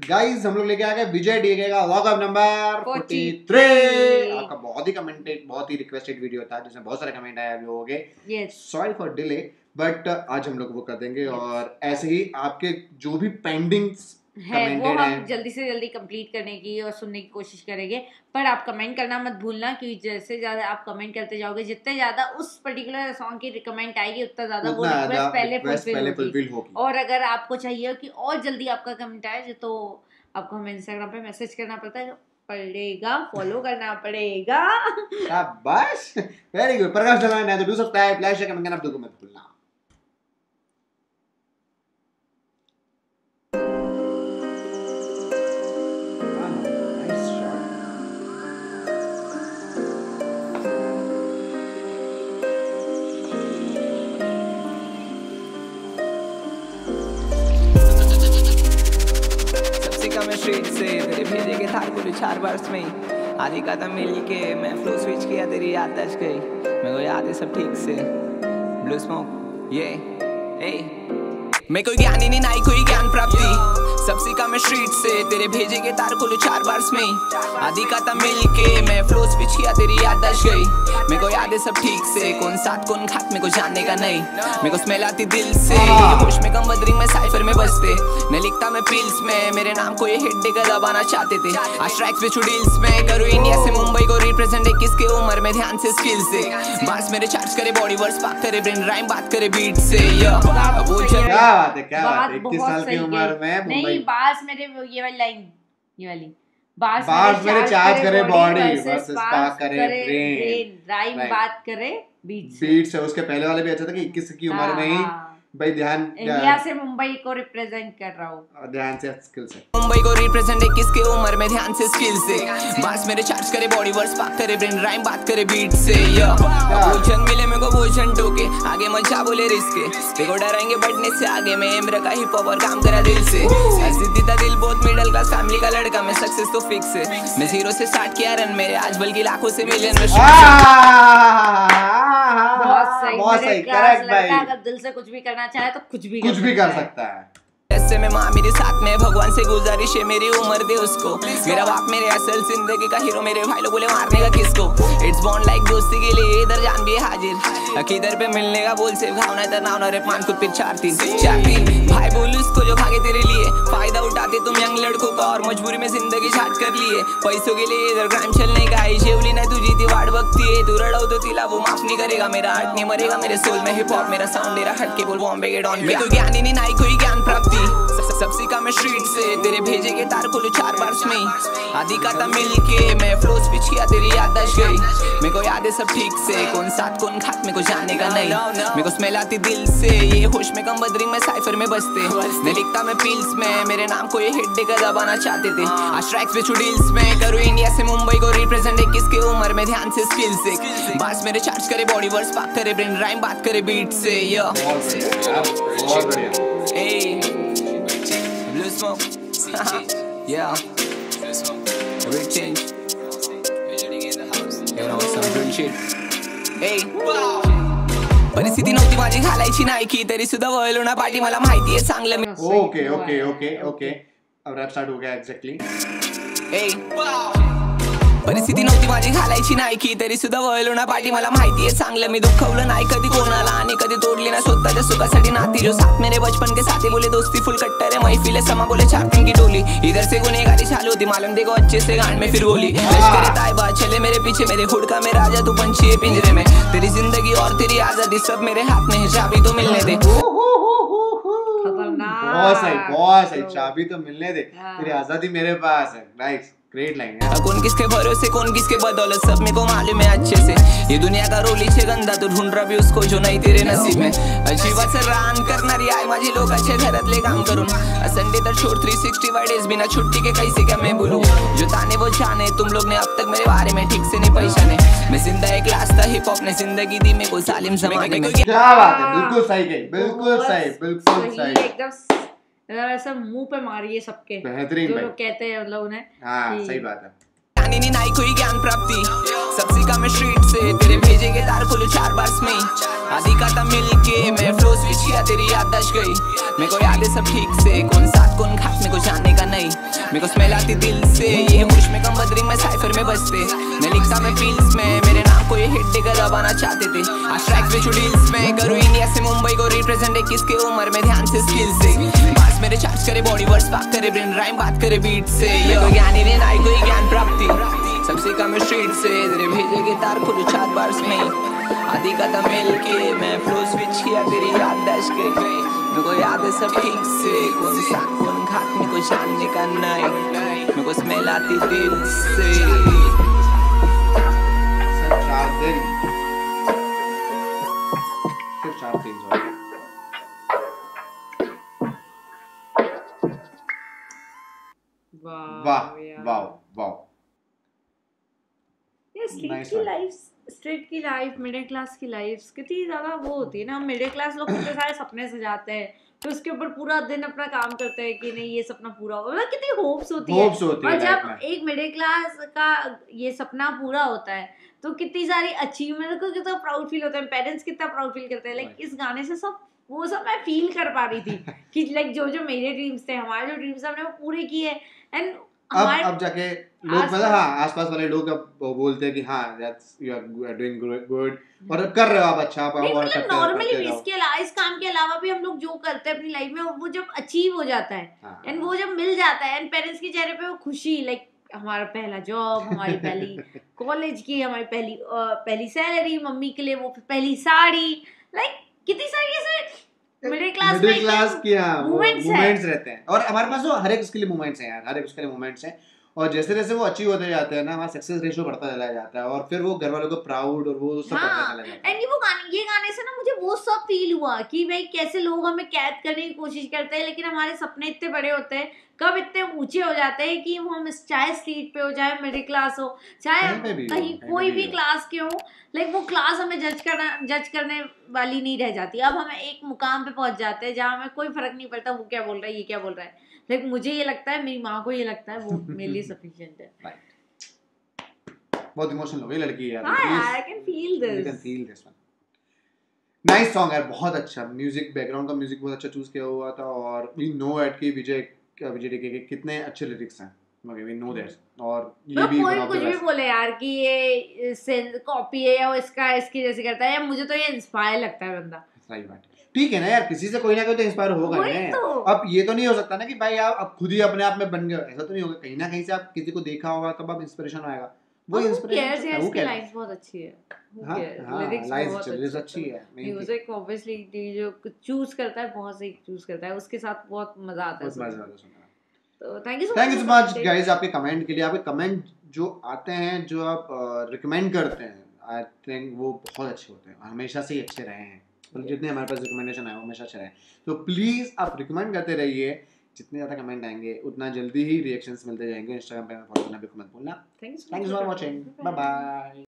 Guys हम लोग लेके आ गए विजय डीके का लॉकअप नंबर 43। आपका बहुत ही कमेंटेड, बहुत ही रिक्वेस्टेड वीडियो था जिसमें बहुत सारे कमेंट आए आप लोगों के। सॉरी फॉर डिले, बट आज हम लोग वो कर देंगे। और ऐसे ही आपके जो भी पेंडिंग है वो हम जल्दी से जल्दी कंप्लीट करने की और सुनने की कोशिश करेंगे। पर आप कमेंट करना मत भूलना, क्योंकि जैसे ज्यादा आप कमेंट करते जाओगे, जितने ज्यादा उस पर्टिकुलर सॉन्ग की कमेंट आएगी उतना ज्यादा वो रिक्वेस्ट पहले फुलफिल होगी। और अगर आपको चाहिए कि और जल्दी आपका कमेंट आए तो आपको हमें इंस्टाग्राम पे मैसेज करना पड़ेगा, फॉलो करना पड़ेगा। शाबाश, वेरी गुड। प्रकाश दलाल ने तो डू सकता है, फ्लैश कमेंट करना मत भूलना। मैं स्ट्रीट से तेरे भेजे के थार बोली 4 बरस में आधी कदम मिल के मैं फ्लो स्विच किया, तेरी याद दच गई, मेरे को याद है सब ठीक से। ब्लू स्मोक ये मैं कोई ज्ञानी नहीं कोई ज्ञान प्राप्ति, सब सीखा मैं स्ट्रीट से तेरे भेजे के तार को 4 बरस में आधी कदम मिल के मैं फ्लो स्विच किया, तेरी याद दच गई, मेरे को याद है सब ठीक से। कौन साथ कौन खात मेरे को जानने का नहीं, मेरे को स्मेल आती दिल से, होश में कम बदरिंग में साइफर में बसते न लिखता मैं पिल्स में, मेरे नाम को ये हिट देकर दबाना चाहते थे। आज ट्रैक्स पे डील्स में करूँ इंडिया से मुंबई को रिप्रेजेंट, 21 की उम्र में ध्यान से स्किल से बास मेरे चार्ज करे, बॉडी वर्ड्स पाक करे, ब्रेन राइम बात करे बीट से। क्या बात है, क्या बात है। 21 साल की उम्र में नहीं बास मेरे ये वाली लाइन, ये वाली बास मेरे चार्ज करे बॉडी वर्सेस पाक करे ब्रेन राइम बात करे बीट से। उसके पहले वाले भी अच्छा था कि 21 की उम्र में ही भाई ध्यान इंडिया से मुंबई को रिप्रेजेंट कर रहा हूँ, ध्यान से स्किल से मुंबई को रिप्रेजेंट 21 की उम्र में ध्यान से स्किल से बास मेरे चार्ज करे, बॉडी वर्ड्स पाक करे, ब्रेन राइम बात करे बीट से। भोजन मिले मेरे को भोजन टोके, आगे मचा बोले रिस्के, देखो डरेंगे बढ़ने से आगे, मैं एमरा का हिप हॉप और काम करा दिल से। सिद्धि था दिल बहुत मिडिल क्लास फैमिली का लड़का, मैं सक्सेस तो फिक्स है, मैं 0 से स्टार्ट किया रन मेरे आज बल्कि लाखों से मिलियन में। बहुत सही करेक्ट भाई। अगर दिल से कुछ भी करना चाहे तो कुछ भी कर सकता है। ऐसे में माँ मेरे साथ में भगवान से गुजारिश है, मेरी उम्र दे उसको, मेरा बाप मेरे असल जिंदगी का हीरो, मेरे भाई लोग बोले मारने का किसको। इट्स बॉन्ड लाइक दोस्ती के लिए इधर जान भी हाजिर, किधर पे मिलने का बोल से भावना इधर नाव रे मान खुद पे 4-3 भाई बोल उसको जो भागे तेरे लिए, फायदा उठाते तुम यंग लड़कों का और मजबूरी में जिंदगी छाट कर लिए, पैसों के लिए इधर क्राइम चलने का आई शेवली नहीं तुझी थी वाट बकती है, तू रड़ाओ तो तिला वो माफ नहीं करेगा, मेरा आर्ट नहीं मरेगा, मेरे सोल में हिप हॉप मेरा साउंड मेरा हट के बोल बॉम्बे के डॉन। मैं तो ज्ञानी नहीं कोई ज्ञान प्राप्ति, सब सीखा मैं स्ट्रीट से तेरे भेजे के तार को 4 बरस में आधी कदम मिल के मैं फ्लो स्विच किया, तेरी याद दच गई, मेरे को याद है सब ठीक से। कौन साथ कौन खात मेरे को जानने का नहीं, मेरे को स्मेल आती दिल से, ये होश में कम बदरिंग में साइफर में बसते न लिखता मैं पिल्स में, मेरे नाम को ये हिट देकर दबाना चाहते थे। आज ट्रैक्स पे डील्स में करूँ इंडिया से मुंबई को रिप्रेजेंट, 21 की उम्र में ध्यान से स्किल से बास मेरे चार्ज करे, बॉडी वर्ड्स पाक करे, ब्रेन राइम बात करे बीट से। Blue smoke, yeah, real change, you know some real shit, hey, परिस्थिती नव्हती माझी घालायची नाही की, तरी सुद्धा वळलो ना पाठी, मला माहिती आहे चांगलं मी। ओके अब रैप स्टार्ट हो गया एग्जैक्टली। परिस्थिती नव्हती माझी घालायची नाही की, तरी सुद्धा वळलो ना पाठी, मला माहिती आहे चांगलं मी दुखवलं नाही कधी कोणाला आणि कधी तोडली ना स्वतःच्या सुखासाठी नाती, जो साथ मेरे बचपन के साथी बोले दोस्ती फुल कट्टर है, महफिले समा बोले 4 दिन की टोली, इधर से गुनेगारी चालू होती मालूम देखो अच्छे से गांड में फिर गोली, लश्कर ताइबा चले मेरे पीछे, मेरे खुद का मैं राजा तू पंछी है पिंजरे में, तेरी जिंदगी और तेरी आजादी सब मेरे हाथ में है, चाबी तो मिलने दे। बहुत सही, चाबी तो मिलने दे, तेरी आजादी मेरे पास है। नाइस, ग्रेट लाइन है। कौन किसके भरोसे कौन किसके बदौलत सब मेरे को मालूम है अच्छे से, ये दुनिया का रोली छे गंदा तू ढूंढ रहा भी उसको जो नहीं तेरे नसीब में, जीवाचं रान करणारी आहे माझी लोकांच्या घरातले काम करून, संडे तर छोड़ 365 डेज बिना छुट्टी के कैसे क्या मैं बोलूं, जो ताने वो जाने तुम लोग ने अब तक मेरे बारे में ठीक से नहीं पहचाने, मैं जिंदा एक लाश था, हिप हॉप ने जिंदगी दी मेरे को जालिम जमाने में। क्या बात है, बिल्कुल सही कही, बिल्कुल सही एकदम ऐसा मुंह पे मारिए सबके, बेहतरीन जो लोग कहते हैं लोग ने। हाँ सही बात है। ज्ञानी नहीं नाई कोई ज्ञान प्राप्ति सबसे कम स्ट्रीट से तेरे भेजे के तार खुले 4 बार में आदि का था मिल के मैं फ्लो स्विच किया तेरी याददाश्त गई मेरे को याद है सब ठीक से कौन साथ कौन खास मेरे को जानने का नहीं मेरे को स्मेल आती दिल से ये होश में कम बदरिंग में साइफर में बजते मैं लिखता मैं फील्स में मेरे नाम को ये हिट देकर दबाना चाहते थे आज ट्रैक्स पे डील्स में करूँ इंडिया से मुंबई को रिप्रेजेंट 21 की उम्र में ध्यान से स्किल से पास मेरे चार्ज करे बॉडी वर्ड्स बात करे ब्रेन राइम बात करे बीट से ये कोई ज्ञानी ने नाई कोई ज्ञान प्राप्ति सबसे कम स्ट्रीट से तेरे भेजे के तार खुले 4 बार में आदि का था मिल के मैं फ्लो स्विच किया तेरी याददाश्त के मेरे को याद है सब ठीक से कौन साथ कौन घाट मेरे को जानने का नहीं मेरे को स्मेल आती दिल से सिर्फ 4 दिन वाह वाह वाह स्ट्रीट की लाइफ मिडिल क्लास की लाइफ कितनी ज्यादा वो होती है ना मिडिल क्लास लोग कितने सारे सपने सजाते हैं फिर उसके ऊपर पूरा दिन अपना काम करते हैं कि नहीं ये सपना पूरा होगा मतलब कितनी होप्स होती है और जब एक मिडिल क्लास का ये सपना पूरा होता है तो कितनी सारी अचीवमेंट को कितना प्राउड फील होता है पेरेंट्स कितना प्राउड फील करते हैं लाइक इस गाने से सब वो सब मैं फील कर पा रही थी कि लाइक जो जो मेरे ड्रीम्स थे हमारे जो ड्रीम्स हमने वो पूरे किए एंड अब जाके लोग मतलब हाँ आसपास वाले लोग अब बोलते हैं कि हाँ that's you are doing good और कर रहे हो आप अच्छा आप और करते हो नॉर्मली इसके अलावा इस काम के अलावा भी हम लोग जो करते हैं अपनी लाइफ में वो जब अचीव हो जाता है एंड वो जब मिल जाता है एंड पेरेंट्स के चेहरे पे वो खुशी लाइक हमारा पहला जॉब हमारी पहली कॉलेज की हमारी पहली सैलरी मम्मी के लिए वो पहली साड़ी लाइक कितनी सारी ऐसे मिडिल क्लास की मोमेंट्स रहते हैं और हमारे पास तो हर एक उसके लिए मोमेंट्स हैं यार हर एक उसके लिए मोमेंट्स हैं और जैसे जैसे वो अचीव होते जाते हैं ना हमारा सक्सेस रेशियो बढ़ता चला जाता है और फिर वो घर वालों को प्राउड और वो सब करने चला जाता है एंड ये गाने से ना मुझे वो सब फील हुआ कि भाई कैसे लोग हमें कैद करने की कोशिश करते हैं लेकिन हमारे सपने इतने बड़े होते हैं कब इतने ऊंचे हो जाते हैं कि हम चाहे स्ट्रीट पे हो चाहे मिडिल क्लास हो चाहे कहीं कोई भी क्लास के हो लाइक वो क्लास हमें जज करने वाली नहीं रह जाती अब हमें एक मुकाम पे पहुंच जाते हैं जहाँ हमें कोई फर्क नहीं पड़ता वो क्या बोल रहा है ये क्या बोल रहा है लाइक मुझे ये लगता है मेरी माँ को ये लगता है वो मेरे लिए सफिशिएंट है बहुत इमोशनल हो गई लड़की यार I can feel this you can feel this one nice song यार बहुत अच्छा म्यूजिक बैकग्राउंड का म्यूजिक बहुत अच्छा चूज किया हुआ था और वी नो एट कि विजय के कितने अच्छे लिरिक्स हैं मगर वी नो दैट और ये भी कोई कुछ भी बोले यार कि ये कॉपी है या इसका इसकी जैसे करता है या मुझे तो ये इंस्पायर लगता है बंदा सही बात ठीक है ना यार किसी से कोई ना कोई तो इंस्पायर होगा ना अब ये तो नहीं हो सकता ना कि भाई आप खुद ही अपने आप में बन गए ऐसा तो नहीं होगा कहीं ना कहीं से आप किसी को देखा होगा तब आप इंस्पिरेशन आएगा वो इंस्पिरेशन है उसकी लाइफ बहुत अच्छी है लिरिक्स अच्छी है म्यूजिक ऑब्वियसली जो चूज करता है बहुत सही चूज करता है उसके साथ बहुत मजा आता है तो thank you so much guys आपके कमेंट के लिए आपके कमेंट जो आते हैं जो आप रिकमेंड करते हैं आई थिंक वो बहुत अच्छे होते हैं हमेशा से ही अच्छे रहे हैं मतलब जितने हमारे पास रिकमेंडेशन आए वो हमेशा अच्छे रहे तो प्लीज आप रिकमेंड करते रहिए जितने ज़्यादा कमेंट आएंगे उतना जल्दी ही रिएक्शंस मिलते जाएंगे इंस्टाग्राम पे फॉलो करना बिल्कुल मत भूलना thank you for watching bye bye